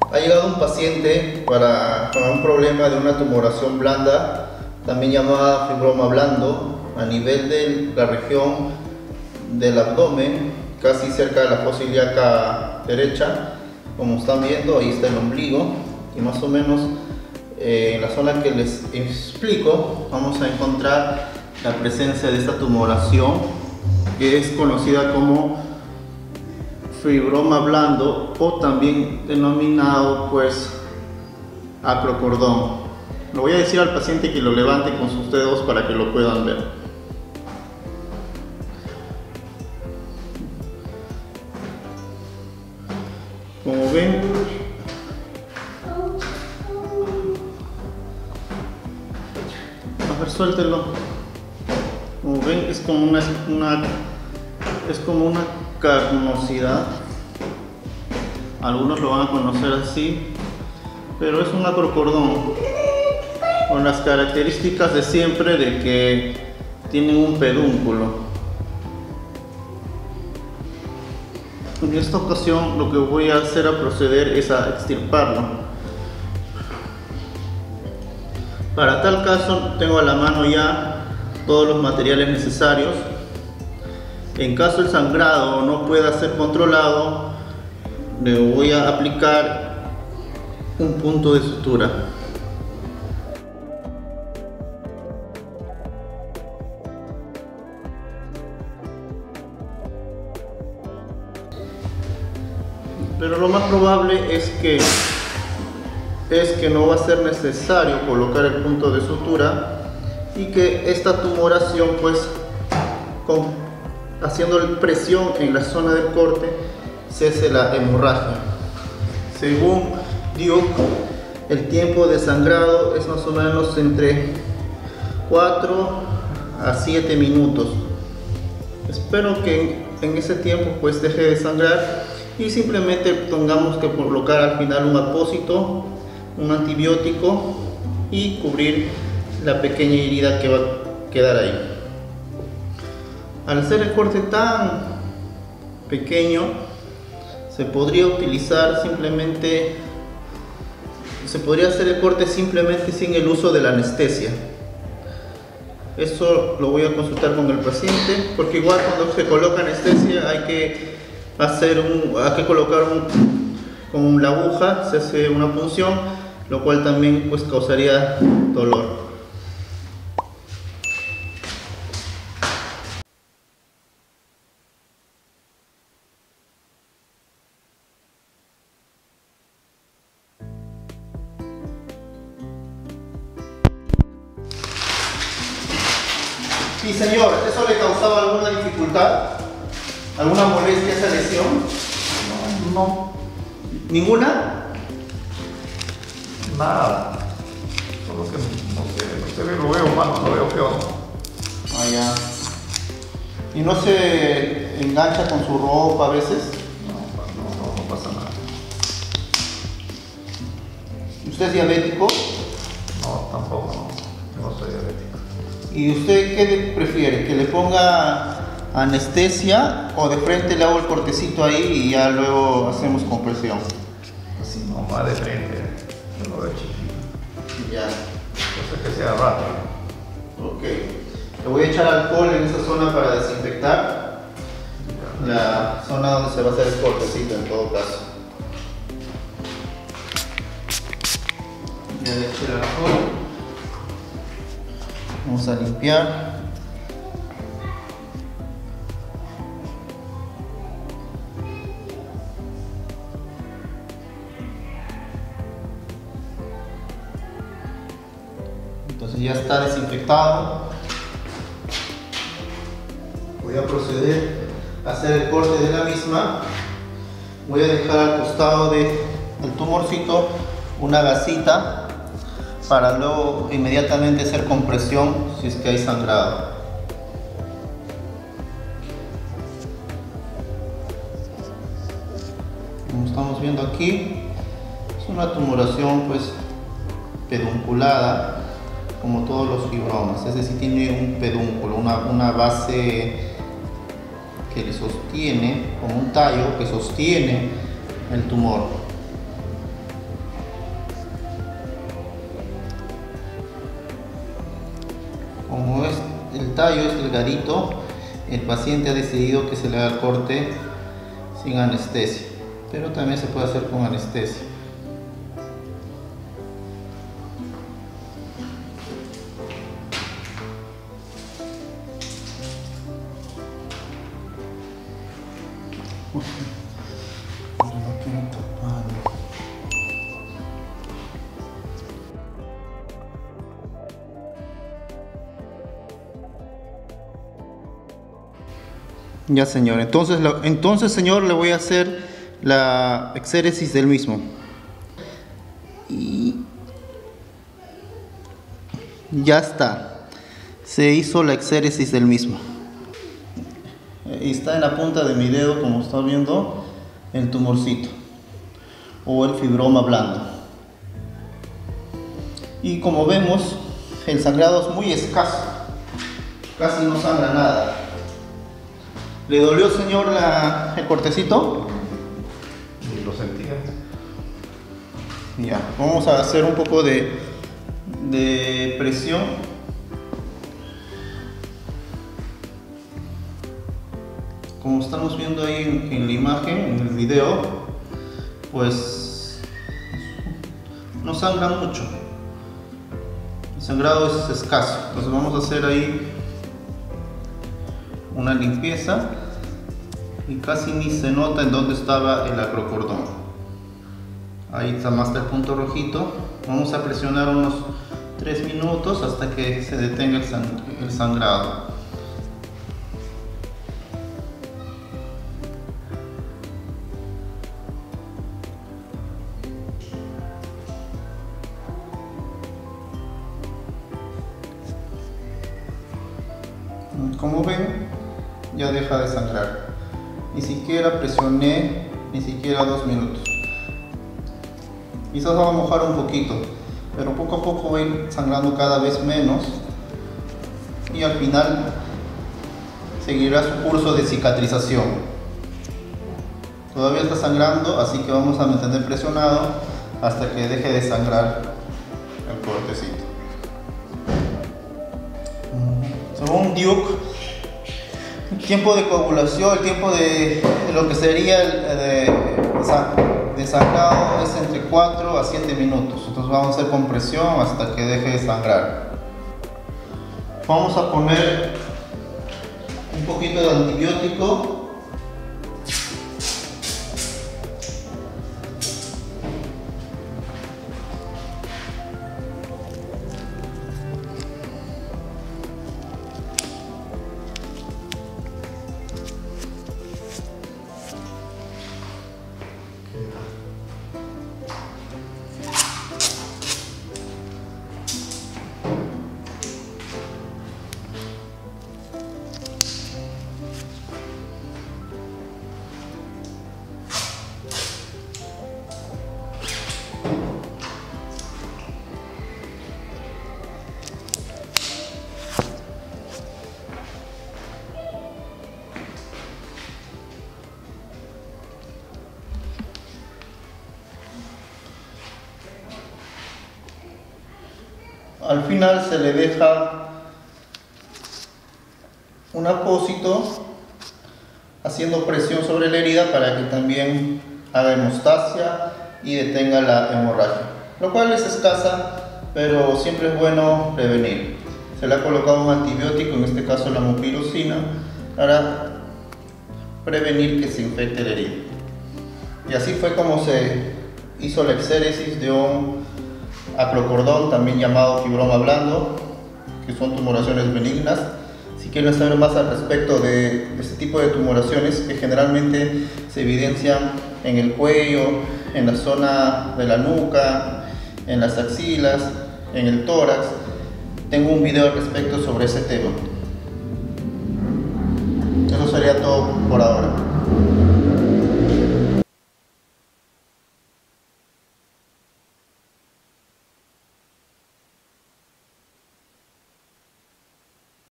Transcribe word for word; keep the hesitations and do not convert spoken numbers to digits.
Ha llegado un paciente para, con un problema de una tumoración blanda, también llamada fibroma blando, a nivel de la región del abdomen, casi cerca de la fosa ilíaca derecha. Como están viendo, ahí está el ombligo, y más o menos eh, en la zona que les explico vamos a encontrar la presencia de esta tumoración, que es conocida como fibroma blando, o también denominado pues acrocordón. Lo voy a decir al paciente que lo levante con sus dedos para que lo puedan ver. Como ven, a ver, suéltelo. Como ven, es como una, una es como una carnosidad. Algunos lo van a conocer así, pero es un acrocordón con las características de siempre, de que tienen un pedúnculo. En esta ocasión lo que voy a hacer a proceder es a extirparlo. Para tal caso tengo a la mano ya todos los materiales necesarios. En caso el sangrado no pueda ser controlado, le voy a aplicar un punto de sutura. Pero lo más probable es que es que no va a ser necesario colocar el punto de sutura, y que esta tumoración, pues con, haciendo presión en la zona del corte, cese la hemorragia. Según Duke, el tiempo de sangrado es más o menos entre cuatro a siete minutos. Espero que en ese tiempo pues deje de sangrar, y simplemente tengamos que colocar al final un apósito, un antibiótico, y cubrir la pequeña herida que va a quedar ahí. Al ser el corte tan pequeño, se podría utilizar simplemente, se podría hacer el corte simplemente sin el uso de la anestesia. Eso lo voy a consultar con el paciente, porque igual cuando se coloca anestesia hay que hacer un, hay que colocar un, con la aguja se hace una punción, lo cual también pues causaría dolor. Sí, señor, ¿eso le causaba alguna dificultad? ¿Alguna molestia esa lesión? No, no. ¿Ninguna? Nada. Solo que no sé, no sé, lo veo mal, no lo veo feo. Ah, ya. ¿Y no se engancha con su ropa a veces? No, no, no, no pasa nada. ¿Usted es diabético? No, tampoco, no. Yo no soy diabético. ¿Y usted qué prefiere? ¿Que le ponga anestesia o de frente le hago el cortecito ahí y ya luego hacemos compresión? Así no, va de frente. Yo lo veo chiquito. Ya. Cosa que sea rápido. Ok. Le voy a echar alcohol en esa zona para desinfectar la zona donde se va a hacer el cortecito, en todo caso. Ya le eché el alcohol. Vamos a limpiar. Entonces ya está desinfectado. Voy a proceder a hacer el corte de la misma. Voy a dejar al costado del tumorcito una gasita para luego inmediatamente hacer compresión si es que hay sangrado. Como estamos viendo aquí, es una tumoración pues pedunculada, como todos los fibromas, es decir, tiene un pedúnculo, una, una base que le sostiene, como un tallo que sostiene el tumor. como es, el tallo es delgadito, el paciente ha decidido que se le haga el corte sin anestesia, pero también se puede hacer con anestesia. Ya, señor, entonces, lo, entonces señor, le voy a hacer la exéresis del mismo. Y ya está, se hizo la exéresis del mismo. Y está en la punta de mi dedo, como están viendo, el tumorcito o el fibroma blando. Y como vemos, el sangrado es muy escaso, casi no sangra nada. ¿Le dolió, señor, la, el cortecito? Ni lo sentía. Ya, vamos a hacer un poco de, de presión. Como estamos viendo ahí en, en la imagen, en el video, pues no sangra mucho. El sangrado es escaso. Entonces vamos a hacer ahí una limpieza y casi ni se nota en dónde estaba el acrocordón. Ahí está más el punto rojito. Vamos a presionar unos tres minutos hasta que se detenga el, sang el sangrado. Como ven, ya deja de sangrar. Ni siquiera presioné, ni siquiera dos minutos. Quizás va a mojar un poquito, pero poco a poco va a ir sangrando cada vez menos y al final seguirá su curso de cicatrización. Todavía está sangrando, así que vamos a mantener presionado hasta que deje de sangrar el cortecito. Según Duke, el tiempo de coagulación, el tiempo de, de lo que sería el de, de sangrado es entre cuatro a siete minutos. Entonces vamos a hacer compresión hasta que deje de sangrar. Vamos a poner un poquito de antibiótico. Al final se le deja un apósito haciendo presión sobre la herida para que también haga hemostasia y detenga la hemorragia, lo cual es escasa, pero siempre es bueno prevenir. Se le ha colocado un antibiótico, en este caso la mupirocina, para prevenir que se infecte la herida. Y así fue como se hizo la exéresis de un acrocordón, también llamado fibroma blando, que son tumoraciones benignas. Si quieren saber más al respecto de este tipo de tumoraciones, que generalmente se evidencian en el cuello, en la zona de la nuca, en las axilas, en el tórax, tengo un video al respecto sobre ese tema. Eso sería todo.